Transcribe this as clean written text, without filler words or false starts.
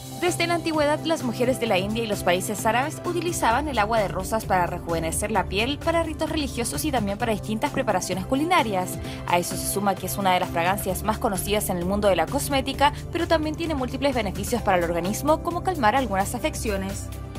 Desde la antigüedad, las mujeres de la India y los países árabes utilizaban el agua de rosas para rejuvenecer la piel, para ritos religiosos y también para distintas preparaciones culinarias. A eso se suma que es una de las fragancias más conocidas en el mundo de la cosmética, pero también tiene múltiples beneficios para el organismo, como calmar algunas afecciones.